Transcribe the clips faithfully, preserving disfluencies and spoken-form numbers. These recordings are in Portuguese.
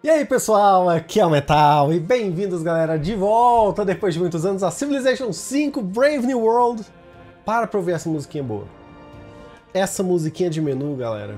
E aí pessoal, aqui é o Metal e bem-vindos galera de volta depois de muitos anos a Civilization cinco Brave New World. Para pra ouvir essa musiquinha boa. Essa musiquinha de menu, galera.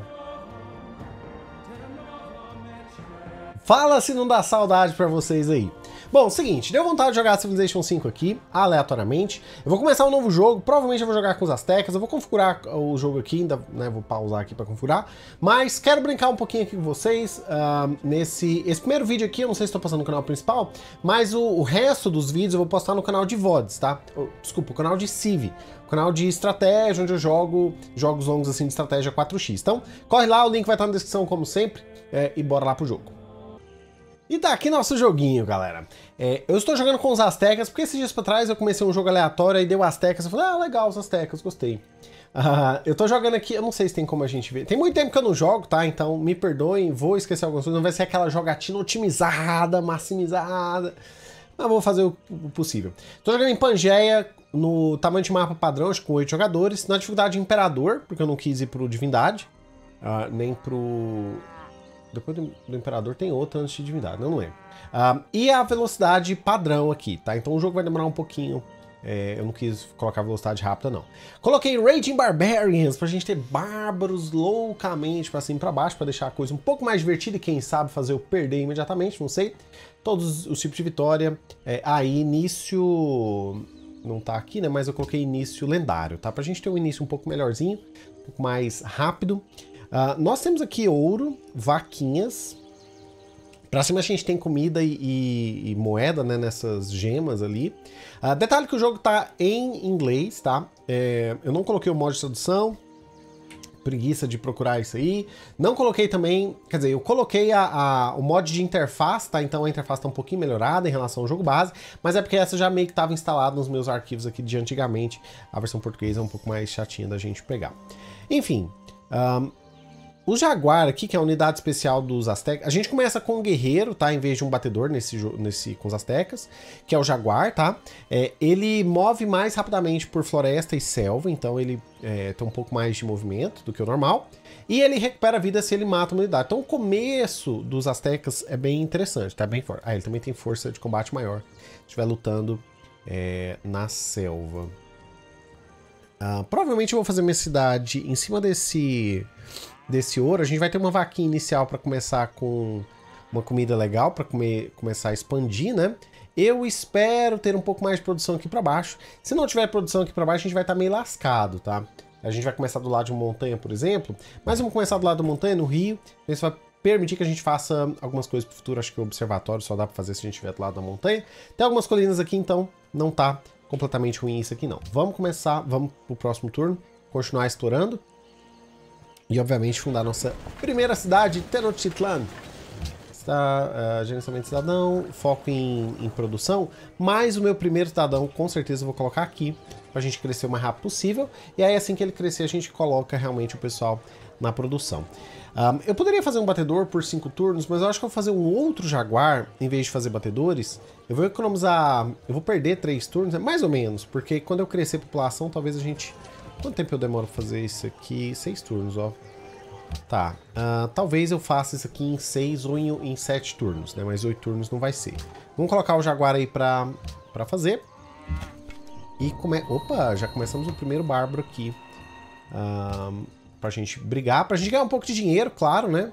Fala se não dá saudade pra vocês aí. Bom, seguinte, deu vontade de jogar Civilization cinco aqui, aleatoriamente. Eu vou começar um novo jogo, provavelmente eu vou jogar com os Aztecas, eu vou configurar o jogo aqui, ainda, né, vou pausar aqui para configurar. Mas quero brincar um pouquinho aqui com vocês uh, nesse esse primeiro vídeo aqui, eu não sei se estou passando no canal principal, mas o, o resto dos vídeos eu vou postar no canal de V O Ds, tá? Desculpa, o canal de Civ, o canal de estratégia, onde eu jogo jogos longos assim de estratégia quatro X. Então, corre lá, o link vai estar na descrição como sempre, é, e bora lá pro jogo. E tá aqui nosso joguinho, galera. É, eu estou jogando com os Aztecas, porque esses dias pra trás eu comecei um jogo aleatório, aí deu Aztecas, eu falei, ah, legal, os Aztecas, gostei. Uh, eu tô jogando aqui, eu não sei se tem como a gente ver. Tem muito tempo que eu não jogo, tá? Então me perdoem, vou esquecer algumas coisas, não vai ser aquela jogatina otimizada, maximizada, mas vou fazer o possível. Tô jogando em Pangeia, no tamanho de mapa padrão, acho que com oito jogadores, na dificuldade Imperador, porque eu não quis ir pro Divindade, uh, nem pro... Depois do, do Imperador tem outra antes de Divindade, não lembro. Uh, e a velocidade padrão aqui, tá? Então o jogo vai demorar um pouquinho. É, eu não quis colocar velocidade rápida, não. Coloquei Raging Barbarians pra gente ter bárbaros loucamente pra cima e pra baixo, pra deixar a coisa um pouco mais divertida e quem sabe fazer eu perder imediatamente, não sei. Todos os tipos de vitória. É, aí, início... Não tá aqui, né? Mas eu coloquei início lendário, tá? Pra gente ter um início um pouco melhorzinho, um pouco mais rápido. Uh, nós temos aqui ouro, vaquinhas. Pra cima a gente tem comida e, e, e moeda, né, nessas gemas ali. Uh, detalhe que o jogo tá em inglês, tá? É, eu não coloquei o modo de tradução. Preguiça de procurar isso aí. Não coloquei também... Quer dizer, eu coloquei a, a, o modo de interface, tá? Então a interface tá um pouquinho melhorada em relação ao jogo base. Mas é porque essa já meio que estava instalada nos meus arquivos aqui de antigamente. A versão portuguesa é um pouco mais chatinha da gente pegar. Enfim... Um, O Jaguar aqui, que é a unidade especial dos Aztecas, a gente começa com um guerreiro, tá? Em vez de um batedor nesse, nesse, com os Aztecas, que é o Jaguar, tá? É, ele move mais rapidamente por floresta e selva, então ele é, tem um pouco mais de movimento do que o normal. E ele recupera a vida se ele mata uma unidade. Então o começo dos Aztecas é bem interessante, tá? Bem forte. Ah, ele também tem força de combate maior, se estiver lutando é, na selva. Ah, provavelmente eu vou fazer minha cidade em cima desse... desse ouro. A gente vai ter uma vaquinha inicial para começar com uma comida legal, para comer, começar a expandir, né? Eu espero ter um pouco mais de produção aqui para baixo. Se não tiver produção aqui para baixo, a gente vai estar meio lascado, tá? A gente vai começar do lado de uma montanha, por exemplo, mas vamos começar do lado da montanha, no rio. Isso vai permitir que a gente faça algumas coisas para o futuro. Acho que o observatório só dá para fazer se a gente estiver do lado da montanha. Tem algumas colinas aqui, então não tá completamente ruim isso aqui, não. Vamos começar, vamos pro próximo turno, continuar explorando. E, obviamente, fundar nossa primeira cidade, Tenochtitlan. Está, uh, gerenciamento cidadão, foco em, em produção. Mas o meu primeiro cidadão, com certeza, eu vou colocar aqui, para a gente crescer o mais rápido possível. E aí, assim que ele crescer, a gente coloca realmente o pessoal na produção. Um, eu poderia fazer um batedor por cinco turnos, mas eu acho que eu vou fazer um outro jaguar, em vez de fazer batedores. Eu vou economizar... Eu vou perder três turnos, é mais ou menos, porque quando eu crescer a população, talvez a gente... Quanto tempo eu demoro pra fazer isso aqui? Seis turnos, ó. Tá. Uh, talvez eu faça isso aqui em seis ou em, em sete turnos, né? Mas oito turnos não vai ser. Vamos colocar o Jaguar aí pra, pra fazer. E come... Opa, já começamos o primeiro bárbaro aqui. Uh, pra gente brigar. Pra gente ganhar um pouco de dinheiro, claro, né?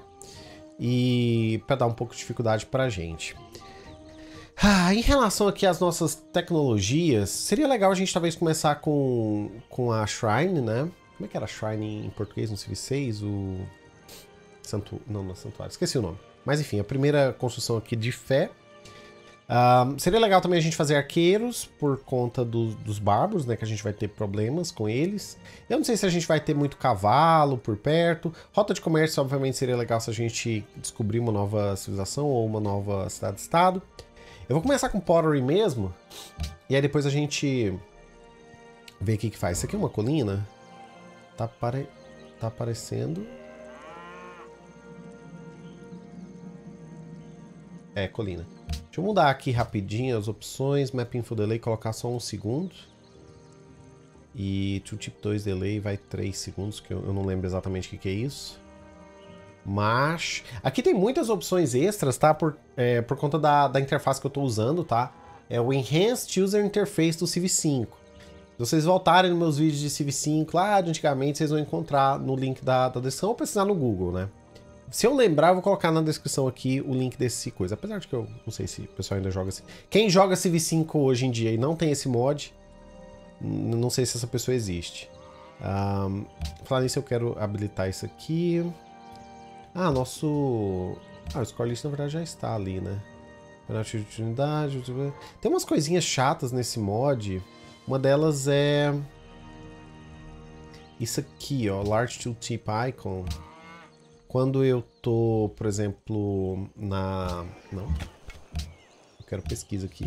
E pra dar um pouco de dificuldade pra gente. Ah, em relação aqui às nossas tecnologias, seria legal a gente talvez começar com, com a Shrine, né? Como é que era Shrine em português no Civ seis? O... Santu... Não, não é Santuário, esqueci o nome. Mas enfim, a primeira construção aqui de fé. Um, seria legal também a gente fazer arqueiros por conta do, dos bárbaros, né? Que a gente vai ter problemas com eles. Eu não sei se a gente vai ter muito cavalo por perto. Rota de comércio, obviamente, seria legal se a gente descobrir uma nova civilização ou uma nova cidade-estado. Eu vou começar com Pottery mesmo, e aí depois a gente vê o que que faz. Isso aqui é uma colina? Tá, pare... tá aparecendo... É, colina. Deixa eu mudar aqui rapidinho as opções, Map Info Delay, colocar só um segundo. E Tooltip dois Delay vai três segundos, que eu não lembro exatamente o que que é isso. Mas aqui tem muitas opções extras, tá? Por, é, por conta da, da interface que eu tô usando, tá? É o Enhanced User Interface do Civ cinco. Se vocês voltarem nos meus vídeos de Civ cinco lá de antigamente, vocês vão encontrar no link da, da descrição ou precisar no Google, né? Se eu lembrar, eu vou colocar na descrição aqui o link desse coisa. Apesar de que eu não sei se o pessoal ainda joga assim. Quem joga Civ cinco hoje em dia e não tem esse mod, não sei se essa pessoa existe. Um, falar nisso, eu quero habilitar isso aqui. Ah, nosso... Ah, o score list na verdade já está ali, né? Penalti de oportunidade... Tem umas coisinhas chatas nesse mod. Uma delas é... Isso aqui, ó. Large Tooltip Icon. Quando eu tô, por exemplo, na... Não. Eu quero pesquisa aqui.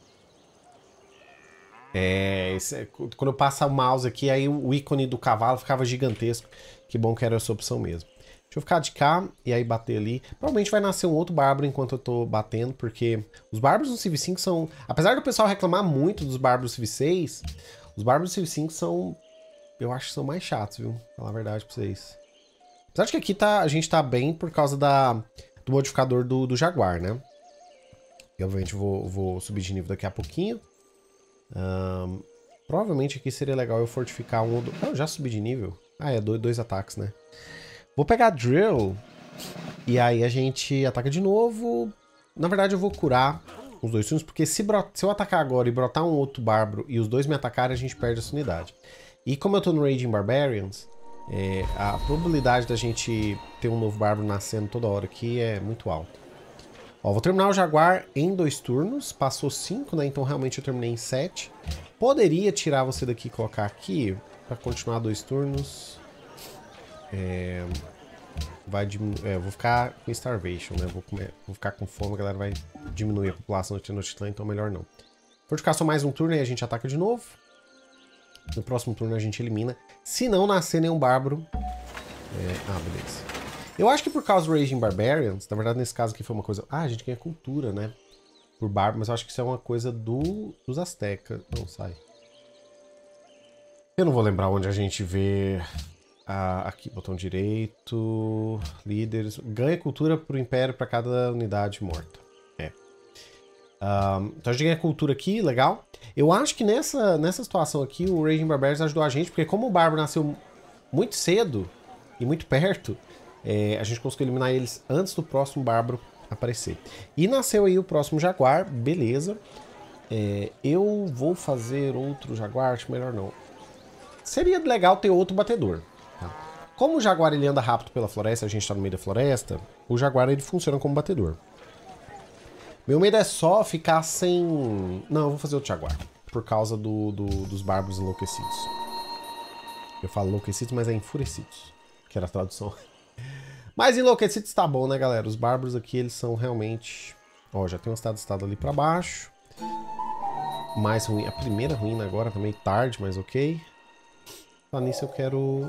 É, esse, quando eu passo o mouse aqui, aí o ícone do cavalo ficava gigantesco. Que bom que era essa opção mesmo. Deixa eu ficar de cá e aí bater ali. Provavelmente vai nascer um outro bárbaro enquanto eu tô batendo, porque os bárbaros do Civ cinco são... Apesar do pessoal reclamar muito dos bárbaros do Civ seis, os bárbaros do Civ cinco são... Eu acho que são mais chatos, viu? Vou falar a verdade pra vocês. Apesar de que aqui tá, a gente tá bem por causa da, do modificador do, do Jaguar, né? E obviamente vou, vou subir de nível daqui a pouquinho. Um, provavelmente aqui seria legal eu fortificar um... Oh, eu já subi de nível? Ah, é dois, dois ataques, né? Vou pegar Drill e aí a gente ataca de novo. Na verdade eu vou curar os dois turnos, porque se, se eu atacar agora e brotar um outro bárbaro e os dois me atacarem, a gente perde essa unidade. E como eu tô no Raging Barbarians, é, a probabilidade da gente ter um novo bárbaro nascendo toda hora aqui é muito alta. Ó, vou terminar o Jaguar em dois turnos, passou cinco, né? Então realmente eu terminei em sete. Poderia tirar você daqui e colocar aqui para continuar dois turnos. É, vai diminuir, é, eu vou ficar com Starvation, né? Vou, comer, vou ficar com fome, a galera vai diminuir a população de Tenochtitlan, então melhor não. Fortificação mais um turno e a gente ataca de novo. No próximo turno a gente elimina. Se não nascer nenhum bárbaro... É, ah, beleza. Eu acho que por causa do Raging Barbarians, na verdade nesse caso aqui foi uma coisa... Ah, a gente ganha cultura, né? Por bárbaro, mas eu acho que isso é uma coisa do, dos Aztecas. Não, sai. Eu não vou lembrar onde a gente vê... Ah, aqui, botão direito, líderes, ganha cultura pro império para cada unidade morta. É. Um, então a gente ganha cultura aqui, legal. Eu acho que nessa, nessa situação aqui o Raging Barbarians ajudou a gente, porque como o bárbaro nasceu muito cedo e muito perto, é, a gente conseguiu eliminar eles antes do próximo bárbaro aparecer. E nasceu aí o próximo Jaguar, beleza. É, eu vou fazer outro Jaguar, acho melhor não. Seria legal ter outro batedor. Como o Jaguar ele anda rápido pela floresta, a gente tá no meio da floresta, o Jaguar ele funciona como batedor. Meu medo é só ficar sem... Não, eu vou fazer outro Jaguar, por causa do, do, dos bárbaros enlouquecidos. Eu falo enlouquecidos, mas é enfurecidos, que era a tradução. Mas enlouquecidos tá bom, né, galera? Os bárbaros aqui, eles são realmente... Ó, já tem um estado-estado ali pra baixo. Mais ruim, a primeira ruína agora, também tarde, mas ok. Lá nisso eu quero...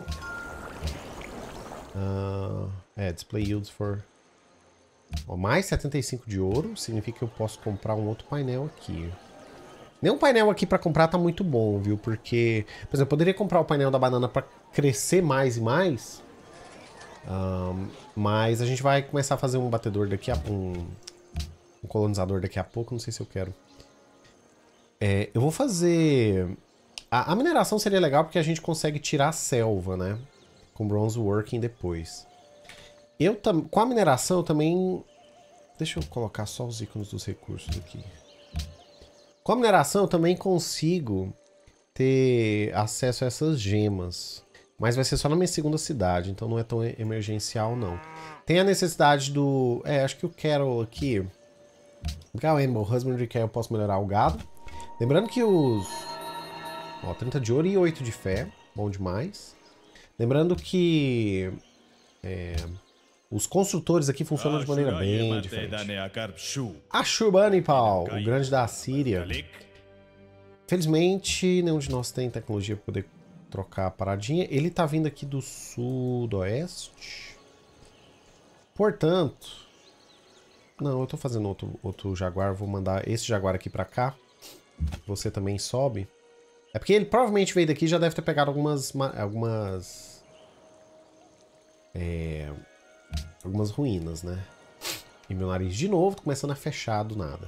Uh, é, display yields for... Ó, mais setenta e cinco de ouro, significa que eu posso comprar um outro painel aqui. Nenhum painel aqui pra comprar tá muito bom, viu? Porque, por exemplo, eu poderia comprar o painel da banana pra crescer mais e mais. Um, mas a gente vai começar a fazer um batedor daqui a... Um, um colonizador daqui a pouco, não sei se eu quero. É, eu vou fazer... A, a mineração seria legal porque a gente consegue tirar a selva, né? Com Bronze Working depois. Eu tam... Com a mineração eu também... Deixa eu colocar só os ícones dos recursos aqui. Com a mineração eu também consigo ter acesso a essas gemas. Mas vai ser só na minha segunda cidade, então não é tão emergencial não. Tem a necessidade do... É, acho que eu quero aqui... Legal, Animal Husbandry, que aí eu posso melhorar o gado. Lembrando que os... Ó, trinta de ouro e oito de fé. Bom demais. Lembrando que é, os construtores aqui funcionam de maneira bem diferente. Ashurbanipal, o grande da Assíria. Felizmente, nenhum de nós tem tecnologia para poder trocar a paradinha. Ele tá vindo aqui do sudoeste. Portanto... Não, eu tô fazendo outro, outro Jaguar. Vou mandar esse Jaguar aqui para cá. Você também sobe. É porque ele provavelmente veio daqui e já deve ter pegado algumas... algumas é, algumas ruínas, né? E meu nariz de novo, tô começando a fechar do nada.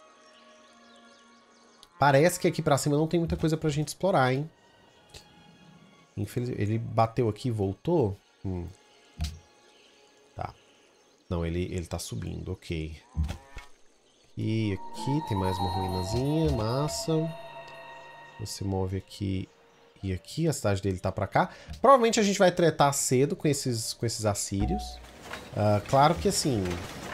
Parece que aqui pra cima não tem muita coisa pra gente explorar, hein? Infelizmente, ele bateu aqui e voltou? Hum. Tá. Não, ele, ele tá subindo, ok. E aqui tem mais uma ruínazinha, massa. Você move aqui e aqui, a cidade dele tá pra cá. Provavelmente a gente vai tretar cedo com esses, com esses assírios. Uh, claro que assim...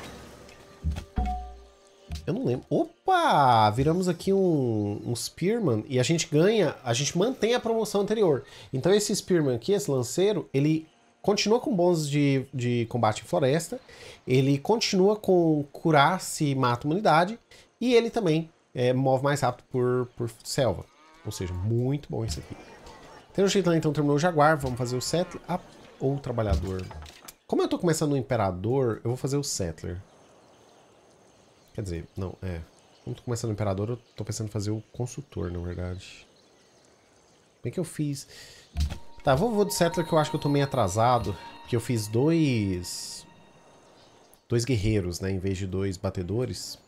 Eu não lembro. Opa! Viramos aqui um, um Spearman e a gente ganha, a gente mantém a promoção anterior. Então esse Spearman aqui, esse lanceiro, ele continua com bônus de, de combate em floresta, ele continua com curar se mata uma unidade e ele também é, move mais rápido por, por selva. Ou seja, muito bom isso aqui. Tenochtitlan então terminou o Jaguar, vamos fazer o Settler ah, ou o Trabalhador. Como eu tô começando no Imperador, eu vou fazer o Settler. Quer dizer, não, é. Como tô começando no Imperador, eu tô pensando em fazer o Consultor, na verdade. Bem que eu fiz... Tá, vou, vou do Settler que eu acho que eu tô meio atrasado. Porque eu fiz dois... Dois guerreiros, né? Em vez de dois batedores.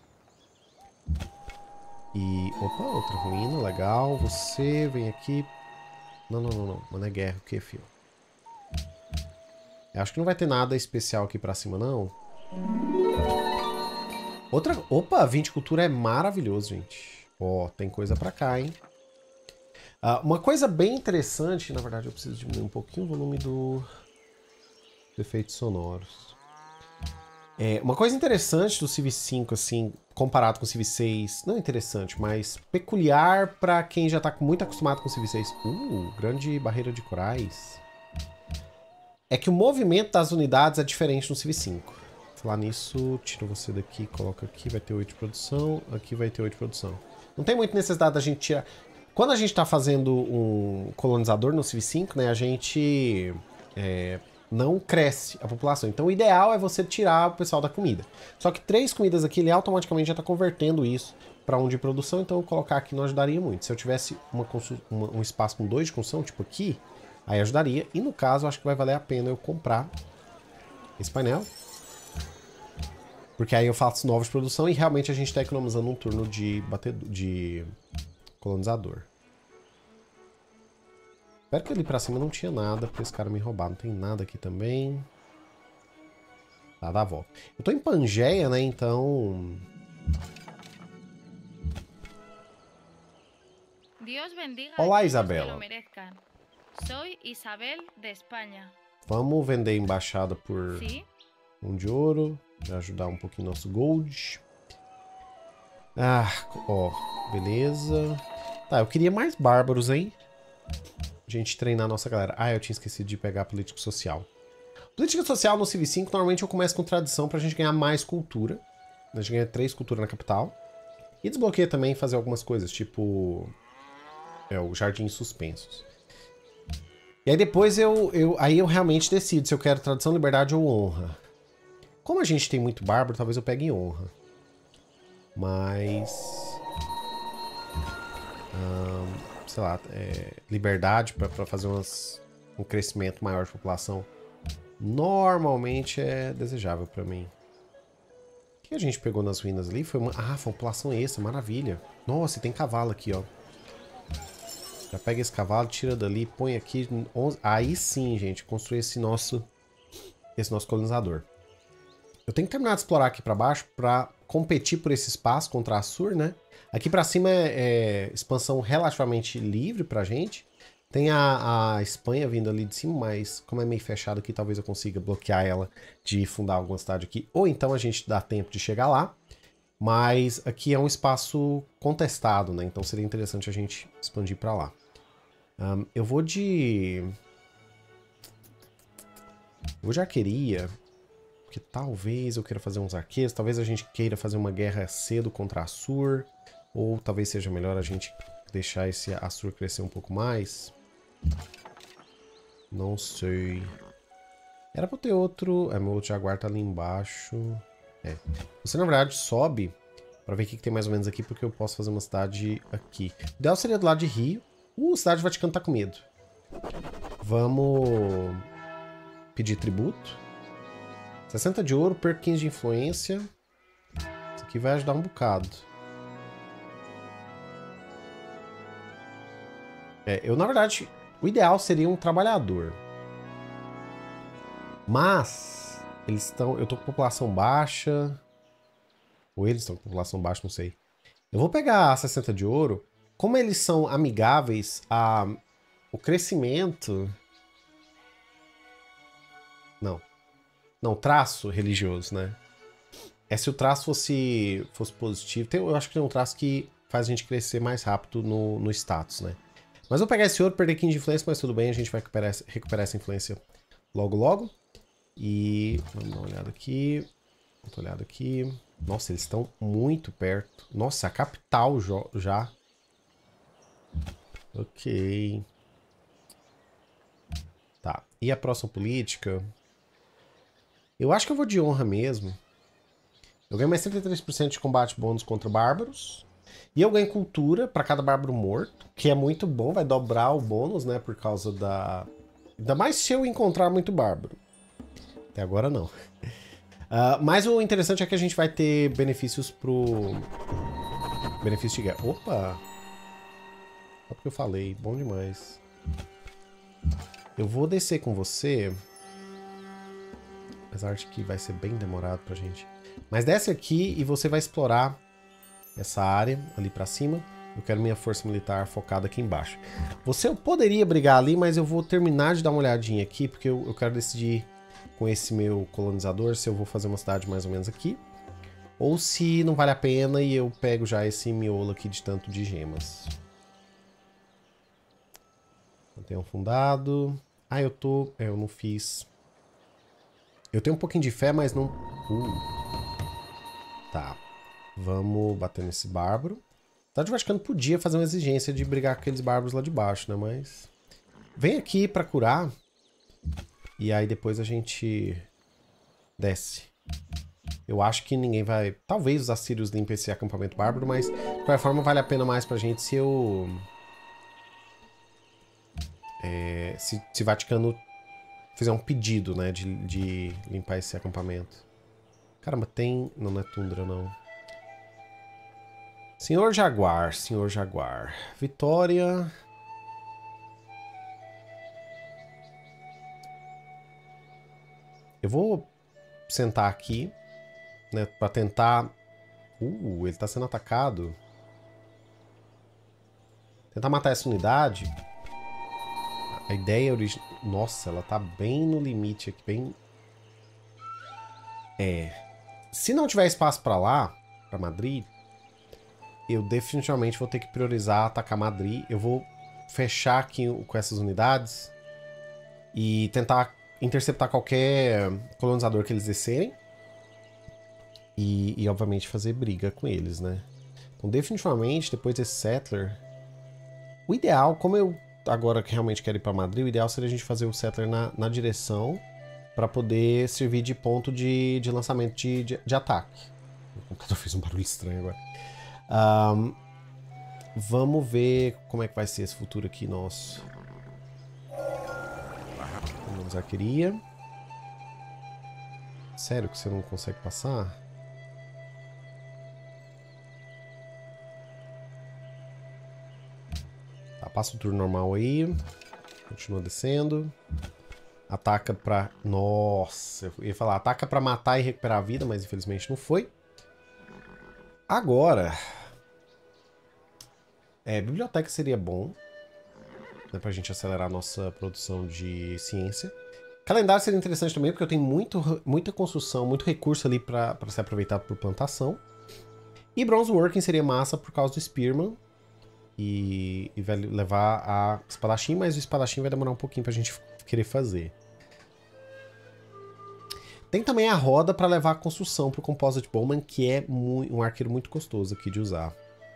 E... Opa, outra ruína, legal. Você vem aqui... Não, não, não, não. Mano, é guerra. O que, filho? Eu acho que não vai ter nada especial aqui pra cima, não. Outra... Opa, vinte cultura é maravilhoso, gente. Ó, tem coisa pra cá, hein? Uh, uma coisa bem interessante... Na verdade, eu preciso diminuir um pouquinho o volume do... do efeitos sonoros. É, uma coisa interessante do Civ cinco, assim, comparado com o Civ seis... Não interessante, mas peculiar pra quem já tá muito acostumado com o Civ seis. Uh, grande barreira de corais. É que o movimento das unidades é diferente no Civ cinco. Falar nisso, tira você daqui, coloca aqui, vai ter oito de produção, aqui vai ter oito de produção. Não tem muita necessidade da gente tirar... Quando a gente tá fazendo um colonizador no Civ cinco, né, a gente é, não cresce a população. Então o ideal é você tirar o pessoal da comida. Só que três comidas aqui, ele automaticamente já tá convertendo isso para um de produção, então colocar aqui não ajudaria muito. Se eu tivesse uma, uma, um espaço com dois de construção, tipo aqui, aí ajudaria. E no caso, acho que vai valer a pena eu comprar esse painel. Porque aí eu faço novos de produção e realmente a gente está economizando um turno de, batedor, de colonizador. Espero que ali pra cima não tinha nada, porque esse cara me roubar. Não tem nada aqui também. Tá, dá a volta. Eu tô em Pangeia, né, então... Olá, Isabela. Sou Isabel de Espanha. Vamos vender embaixada por Sim. Um de ouro. Já ajudar um pouquinho nosso gold. Ah, ó, beleza. Tá, eu queria mais bárbaros, hein? A gente treinar a nossa galera. Ah, eu tinha esquecido de pegar político social. Política social no Civ cinco, normalmente eu começo com tradição pra gente ganhar mais cultura. A gente ganha três culturas na capital. E desbloqueia também fazer algumas coisas, tipo... É, o Jardim Suspensos. E aí depois eu, eu, aí eu realmente decido se eu quero tradição, liberdade ou honra. Como a gente tem muito bárbaro, talvez eu pegue honra. Mas... Hum, sei lá, é, liberdade para fazer umas, um crescimento maior de população normalmente é desejável para mim. O que a gente pegou nas ruínas ali? Foi uma... Ah, foi uma população extra, maravilha. Nossa, e tem cavalo aqui, ó. Já pega esse cavalo, tira dali, põe aqui. onze... Aí sim, gente, construir esse nosso, esse nosso colonizador. Eu tenho que terminar de explorar aqui pra baixo pra competir por esse espaço contra a Assur, né? Aqui pra cima é, é expansão relativamente livre pra gente. Tem a, a Espanha vindo ali de cima, mas como é meio fechado aqui, talvez eu consiga bloquear ela de fundar alguma cidade aqui. Ou então a gente dá tempo de chegar lá. Mas aqui é um espaço contestado, né? Então seria interessante a gente expandir pra lá. Um, eu vou de... Eu vou de arqueria... Porque talvez eu queira fazer uns arqueiros, talvez a gente queira fazer uma guerra cedo contra a Assur, ou talvez seja melhor a gente deixar esse Assur crescer um pouco mais. Não sei. Era pra ter outro... É, meu outro Jaguar tá ali embaixo. É. Você, na verdade, sobe pra ver o que tem mais ou menos aqui, porque eu posso fazer uma cidade aqui. O ideal seria do lado de Rio. Uh, a cidade do Vaticano tá com medo. Vamos pedir tributo. sessenta de ouro, perco quinze de influência. Isso aqui vai ajudar um bocado. É, eu, na verdade, o ideal seria um trabalhador. Mas, eles estão... Eu tô com população baixa. Ou eles estão com população baixa, não sei. Eu vou pegar a sessenta de ouro. Como eles são amigáveis a... O crescimento... Não. Não, traço religioso, né? É se o traço fosse, fosse positivo. Tem, eu acho que tem um traço que faz a gente crescer mais rápido no, no status, né? Mas vou pegar esse ouro, perder quinze de influência, mas tudo bem, a gente vai recuperar, recuperar essa influência logo logo. E vamos dar uma olhada aqui. Outra olhada aqui. Nossa, eles estão muito perto. Nossa, a capital já. Ok. Tá. E a próxima política? Eu acho que eu vou de honra mesmo. Eu ganho mais trinta e três por cento de combate bônus contra bárbaros. E eu ganho cultura para cada bárbaro morto, que é muito bom, vai dobrar o bônus, né, por causa da... Ainda mais se eu encontrar muito bárbaro. Até agora não. Uh, mas o interessante é que a gente vai ter benefícios pro... Benefício de guerra. Opa! Só porque eu falei, bom demais. Eu vou descer com você. Apesar de que vai ser bem demorado pra gente. Mas desce aqui e você vai explorar essa área ali pra cima. Eu quero minha força militar focada aqui embaixo. Você poderia brigar ali, mas eu vou terminar de dar uma olhadinha aqui, porque eu, eu quero decidir com esse meu colonizador se eu vou fazer uma cidade mais ou menos aqui. Ou se não vale a pena e eu pego já esse miolo aqui de tanto de gemas. Mantenham fundado. Ah, eu tô... É, eu não fiz... Eu tenho um pouquinho de fé, mas não... Uh. Tá. Vamos bater nesse bárbaro. Tá, o Vaticano podia fazer uma exigência de brigar com aqueles bárbaros lá de baixo, né? Mas... Vem aqui pra curar. E aí depois a gente... Desce. Eu acho que ninguém vai... Talvez os assírios limpem esse acampamento bárbaro, mas... De qualquer forma, vale a pena mais pra gente se eu... É, se, se Vaticano fizer um pedido, né, de, de limpar esse acampamento. Caramba, tem... Não, não é tundra, não. Senhor Jaguar, Senhor Jaguar. Vitória... Eu vou sentar aqui, né, pra tentar... Uh, ele tá sendo atacado. Tentar matar essa unidade... A ideia original... Nossa, ela tá bem no limite aqui, bem... É... Se não tiver espaço pra lá, pra Madrid, eu definitivamente vou ter que priorizar atacar Madrid. Eu vou fechar aqui com essas unidades e tentar interceptar qualquer colonizador que eles descerem. E, e obviamente, fazer briga com eles, né? Então, definitivamente, depois desse settler... O ideal, como eu... Agora que realmente quero ir para Madrid, o ideal seria a gente fazer o settler na, na direção para poder servir de ponto de, de lançamento de, de, de ataque. O computador fez um barulho estranho agora. Um, vamos ver como é que vai ser esse futuro aqui nosso. Vamos arqueria. Sério que você não consegue passar? Passa o turno normal aí. Continua descendo. Ataca pra... Nossa, eu ia falar, ataca pra matar e recuperar a vida, mas infelizmente não foi. Agora... É, biblioteca seria bom, né, pra gente acelerar a nossa produção de ciência. Calendário seria interessante também, porque eu tenho muito, muita construção, muito recurso ali pra, pra ser aproveitado por plantação. E Bronze Working seria massa por causa do Spearman. E, e vai levar a espadachim, mas o espadachim vai demorar um pouquinho pra gente querer fazer. Tem também a roda para levar a construção pro Composite Bowman, que é um arqueiro muito gostoso aqui de usar.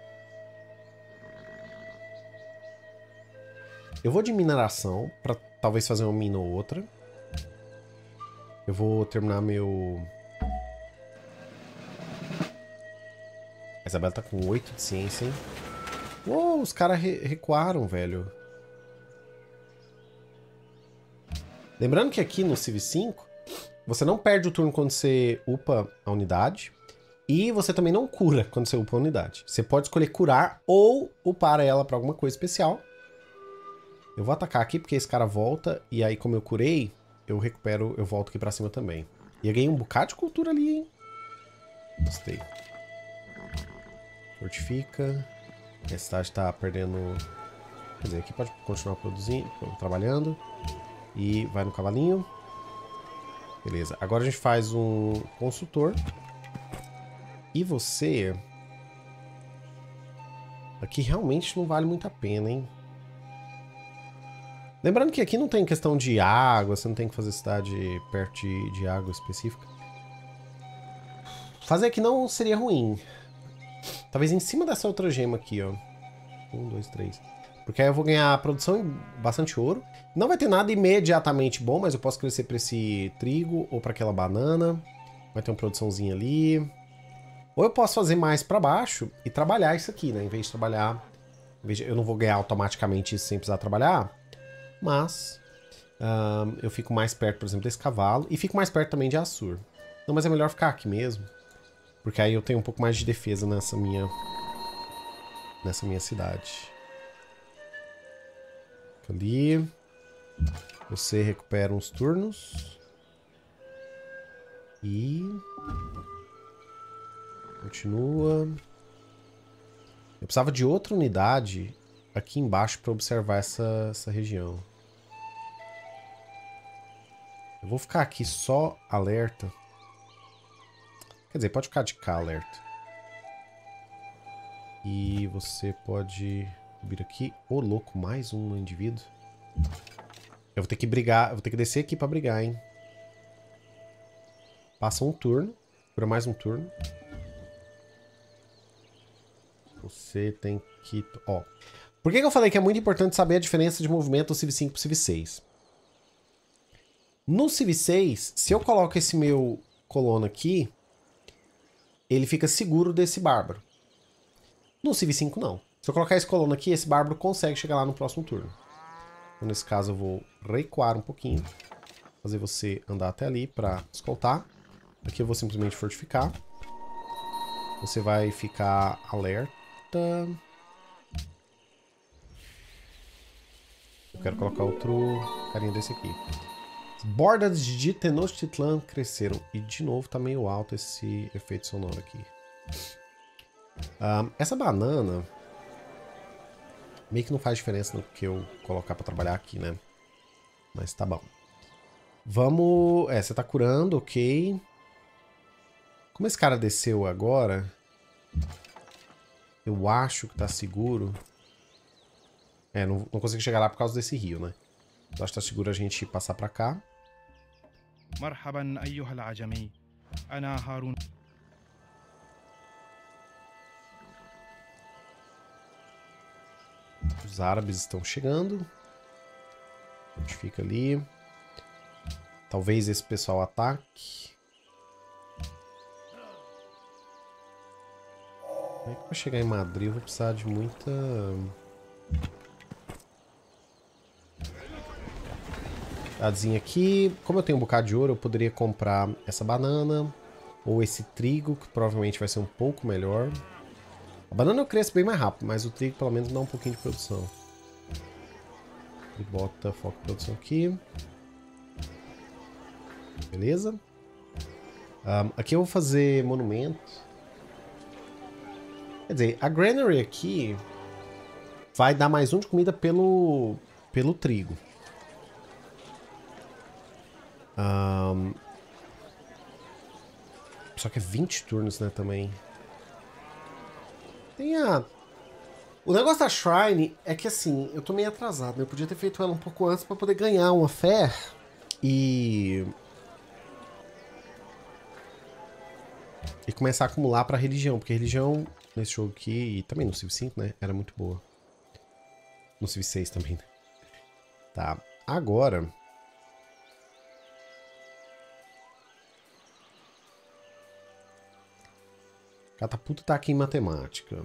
Eu vou de mineração, para talvez fazer uma mina ou outra. Eu vou terminar meu... A Isabela tá com oito de ciência, hein? Uou, os caras re recuaram, velho. Lembrando que aqui no Civ cinco, você não perde o turno quando você upa a unidade. E você também não cura quando você upa a unidade. Você pode escolher curar ou upar ela pra alguma coisa especial. Eu vou atacar aqui porque esse cara volta. E aí, como eu curei, eu recupero, eu volto aqui pra cima também. E eu ganhei um bocado de cultura ali, hein? Gostei. Fortifica. A cidade tá perdendo... Quer dizer, aqui pode continuar produzindo, trabalhando. E vai no cavalinho. Beleza. Agora a gente faz um consultor. E você... Aqui realmente não vale muito a pena, hein? Lembrando que aqui não tem questão de água, você não tem que fazer cidade perto de, de água específica. Fazer aqui não seria ruim. Talvez em cima dessa outra gema aqui, ó. Um, dois, três. Porque aí eu vou ganhar produção em bastante ouro. Não vai ter nada imediatamente bom, mas eu posso crescer para esse trigo ou para aquela banana. Vai ter uma produçãozinha ali. Ou eu posso fazer mais para baixo e trabalhar isso aqui, né? Em vez de trabalhar... Em vez de, eu não vou ganhar automaticamente isso sem precisar trabalhar. Mas um, eu fico mais perto, por exemplo, desse cavalo. E fico mais perto também de Assur. Não, mas é melhor ficar aqui mesmo. Porque aí eu tenho um pouco mais de defesa nessa minha... Nessa minha cidade. Fica ali. Você recupera uns turnos. E... Continua. Eu precisava de outra unidade aqui embaixo para observar essa, essa região. Eu vou ficar aqui só alerta. Quer dizer, pode ficar de cá alerta. E você pode vir aqui. Ô, louco, mais um indivíduo. Eu vou ter que brigar, eu vou ter que descer aqui para brigar, hein. Passa um turno. Dura mais um turno. Você tem que... Ó. Por que que eu falei que é muito importante saber a diferença de movimento do Civ cinco pro Civ seis? No Civ seis, se eu coloco esse meu colono aqui, ele fica seguro desse bárbaro. No Civ cinco, não. Se eu colocar esse colono aqui, esse bárbaro consegue chegar lá no próximo turno. Então, nesse caso, eu vou recuar um pouquinho. Fazer você andar até ali para escoltar. Aqui eu vou simplesmente fortificar. Você vai ficar alerta. Eu quero colocar outro carinha desse aqui. As bordas de Tenochtitlan cresceram. E de novo tá meio alto esse efeito sonoro aqui. Um, essa banana meio que não faz diferença no que eu colocar pra trabalhar aqui, né? Mas tá bom. Vamos... É, você tá curando, ok. Como esse cara desceu agora... Eu acho que tá seguro. É, não, não consigo chegar lá por causa desse rio, né? Eu acho que tá seguro a gente passar pra cá. Os árabes estão chegando. A gente fica ali. Talvez esse pessoal ataque. Como é que pra chegar em Madrid eu vou precisar de muita... Cidadezinha aqui. Como eu tenho um bocado de ouro, eu poderia comprar essa banana. Ou esse trigo, que provavelmente vai ser um pouco melhor. A banana eu cresço bem mais rápido, mas o trigo pelo menos dá um pouquinho de produção. E bota foco em produção aqui. Beleza. Um, aqui eu vou fazer monumento. Quer dizer, a granary aqui vai dar mais um de comida pelo, pelo trigo. Um, só que é vinte turnos, né, também. Tem a... O negócio da Shrine é que, assim, eu tô meio atrasado, né? Eu podia ter feito ela um pouco antes pra poder ganhar uma fé e... E começar a acumular pra religião, porque a religião nesse jogo aqui, e também no Civ cinco, né, era muito boa. No Civ seis também, né? Tá, agora... Catapulta tá aqui em matemática.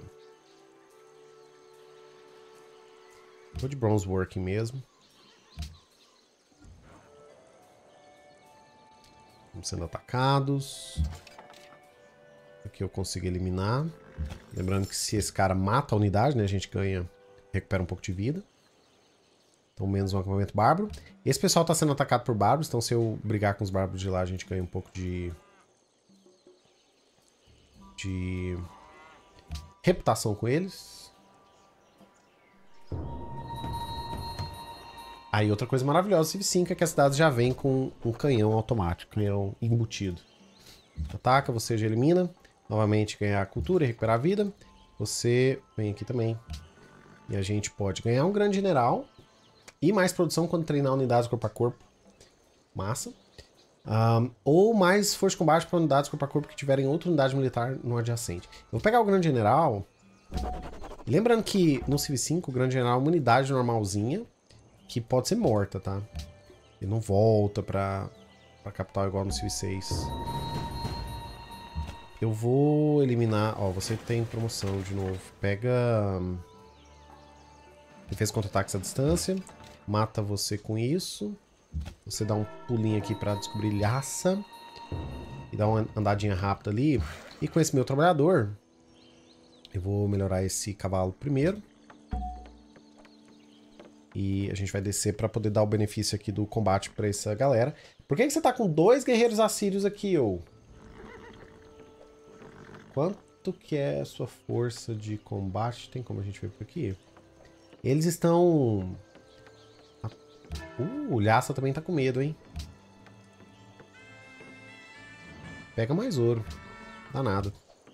Vou de bronze working mesmo. Estamos sendo atacados. Aqui eu consigo eliminar. Lembrando que se esse cara mata a unidade, né, a gente ganha, recupera um pouco de vida. Então menos um acampamento bárbaro. Esse pessoal está sendo atacado por bárbaros, então se eu brigar com os bárbaros de lá, a gente ganha um pouco de... de reputação com eles. Aí outra coisa maravilhosa do Civ cinco é que a cidade já vem com um canhão automático, canhão embutido. Ataca, você já elimina. Novamente ganhar a cultura e recuperar a vida. Você vem aqui também. E a gente pode ganhar um grande general. E mais produção quando treinar unidades corpo a corpo. Massa. Um, ou mais força de combate para unidades corpo a corpo que tiverem outra unidade militar no adjacente. Eu vou pegar o grande general. Lembrando que no Civ cinco o grande general é uma unidade normalzinha que pode ser morta, tá? Ele não volta pra, pra capital igual no Civ seis. Eu vou eliminar... Ó, você tem promoção de novo. Pega... Defesa contra ataques à distância. Mata você com isso. Você dá um pulinho aqui pra descobrir Lhasa. E dá uma andadinha rápida ali. E com esse meu trabalhador... Eu vou melhorar esse cavalo primeiro. E a gente vai descer pra poder dar o benefício aqui do combate pra essa galera. Por que que você tá com dois guerreiros assírios aqui, ô? Quanto que é a sua força de combate? Tem como a gente ver por aqui? Eles estão... Uh, o Lhasa também tá com medo, hein? Pega mais ouro. Danado.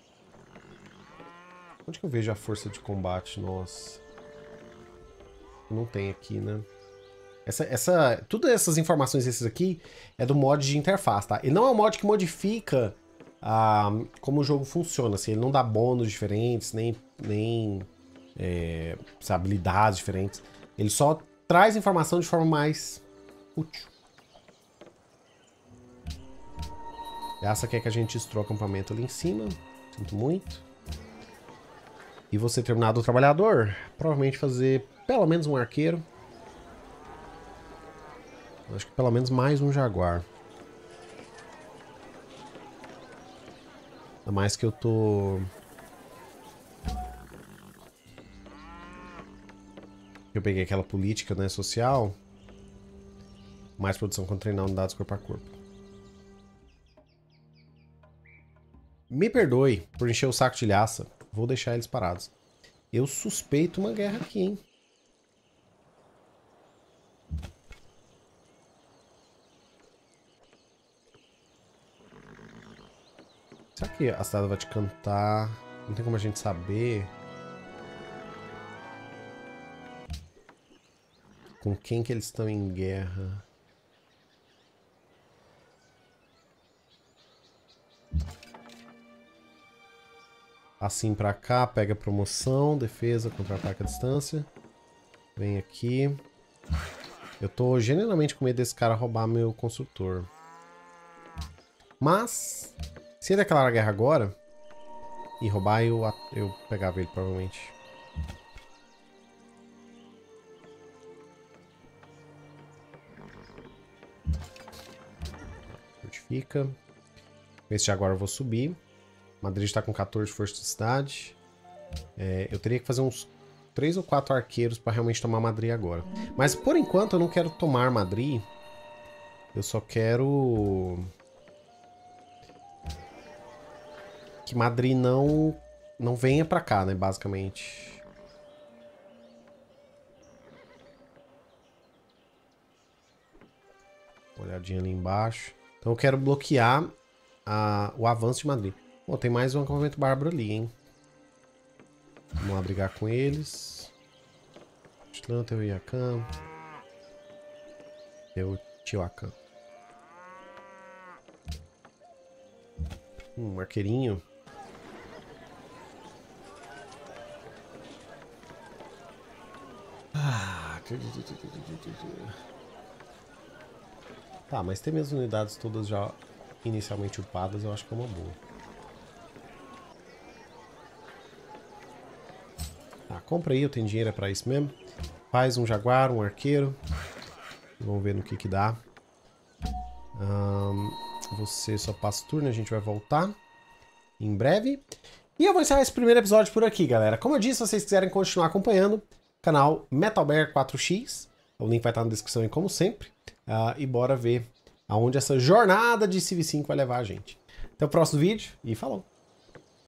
Onde que eu vejo a força de combate? Nossa. Não tem aqui, né? Essa, essa, todas essas informações esses aqui é do mod de interface, tá? Ele não é um mod que modifica ah, como o jogo funciona. Assim, ele não dá bônus diferentes, nem, nem é, habilidades diferentes. Ele só traz informação de forma mais útil. Essa quer que a gente destrua o acampamento ali em cima. Sinto muito. E você terminar do trabalhador, provavelmente fazer pelo menos um arqueiro. Acho que pelo menos mais um jaguar. Ainda mais que eu tô... Eu peguei aquela política, né, social. Mais produção quando treinar unidades corpo a corpo. Me perdoe por encher o saco de Lhasa. Vou deixar eles parados. Eu suspeito uma guerra aqui, hein? Será que a cidade vai te cantar? Não tem como a gente saber com quem que eles estão em guerra. Assim pra cá, pega promoção, defesa, contra-ataque à distância. Vem aqui. Eu tô genuinamente com medo desse cara roubar meu construtor. Mas, se ele declarar a guerra agora e roubar, eu, eu pegava ele provavelmente. Fortifica. Esse agora eu vou subir. Madrid está com quatorze forças de cidade. É, eu teria que fazer uns três ou quatro arqueiros para realmente tomar Madrid agora. Mas por enquanto eu não quero tomar Madrid. Eu só quero... que Madrid não, não venha para cá, né, basicamente. Uma olhadinha ali embaixo. Então eu quero bloquear a, o avanço de Madrid. Bom, tem mais um acampamento bárbaro ali, hein? Vamos lá brigar com eles. Atlanta, Teotihuacan. Teotihuacan. Um arqueirinho. Ah. Tá, mas ter minhas unidades todas já inicialmente upadas, eu acho que é uma boa. Tá, compra aí, eu tenho dinheiro, é pra isso mesmo. Faz um jaguar, um arqueiro. Vamos ver no que que dá. Um, você só passa o turno, a gente vai voltar em breve. E eu vou encerrar esse primeiro episódio por aqui, galera. Como eu disse, se vocês quiserem continuar acompanhando, canal Metal Bear quatro X, o link vai estar na descrição aí, como sempre. Uh, e bora ver aonde essa jornada de Civ cinco vai levar a gente. Até o próximo vídeo e falou!